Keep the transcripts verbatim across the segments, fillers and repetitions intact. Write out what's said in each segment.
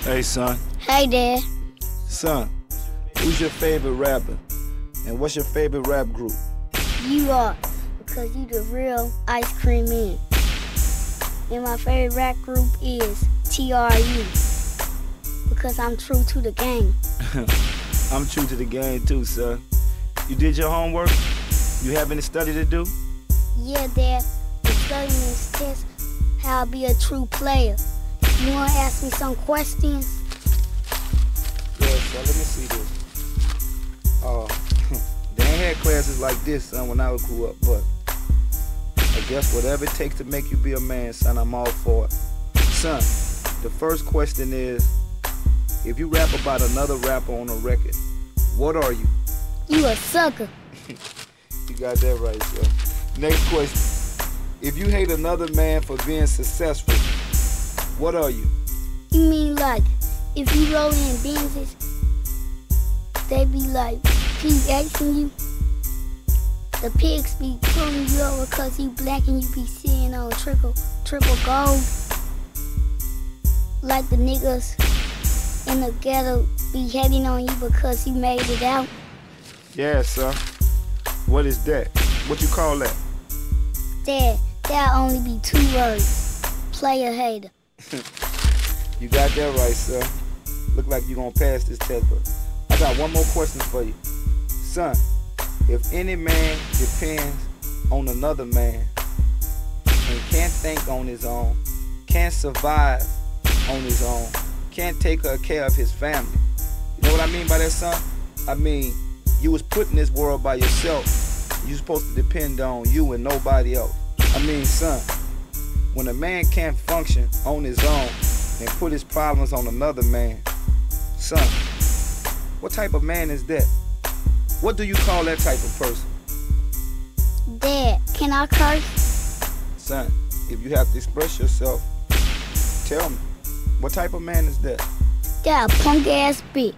Hey, son. Hey, Dad. Son, who's your favorite rapper? And what's your favorite rap group? You are, because you the real ice cream man. And my favorite rap group is T R U, because I'm true to the game. I'm true to the game too, son. You did your homework? You have any study to do? Yeah, Dad. I'm studying this test how I'll be a true player. You want to ask me some questions? Yeah, son, let me see this. Oh, they ain't had classes like this, son, when I grew up, but I guess whatever it takes to make you be a man, son, I'm all for it. Son, the first question is, if you rap about another rapper on a record, what are you? You a sucker. You got that right, son. Next question. If you hate another man for being successful, what are you? You mean like, if you roll in Benzes, they be like PXing you? The pigs be pulling you over because you black and you be sitting on triple, triple gold. Like the niggas in the ghetto be hating on you because you made it out. Yeah, son. What is that? What you call that? Dad, that'll only be two words. Player hater. You got that right, son. Look like you gonna pass this test, but I got one more question for you. Son, if any man depends on another man and can't think on his own, can't survive on his own, can't take care of his family, you know what I mean by that, son? I mean, you was put in this world by yourself. You supposed to depend on you and nobody else. I mean, son, when a man can't function on his own and put his problems on another man, son, what type of man is that? What do you call that type of person? Dad, can I curse? Son, if you have to express yourself, tell me, what type of man is that? That a punk ass bitch.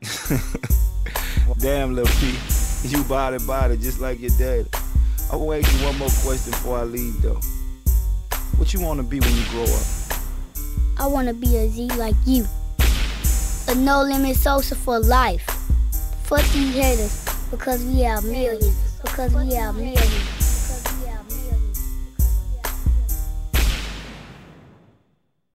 Damn, little P, you body body just like your daddy. I will ask you one more question before I leave, though. What you want to be when you grow up? I want to be a Z like you. A no-limit social for life. Fuck these haters, because we are millions. Because we are millions.